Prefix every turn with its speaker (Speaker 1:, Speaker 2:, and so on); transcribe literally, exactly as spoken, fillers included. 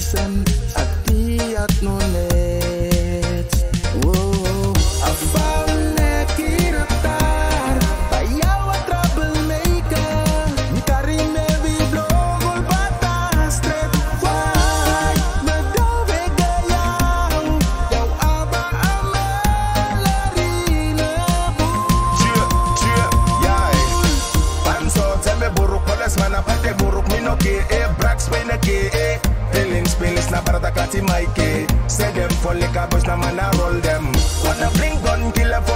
Speaker 1: listen at the acknowledge. Whoa, I found that kid up there. By our troublemaker, me carry me we blow all bata straight wide. Me do vega yao, yao ABBA amelarina bu.
Speaker 2: Chia, chia, yay. Panso teme buruk poles mana pate buruk minoke e brax weneke e. Pilling spillings na barata kati maike. Say them for liquor boys na mana roll them. Wanna bring gun kill a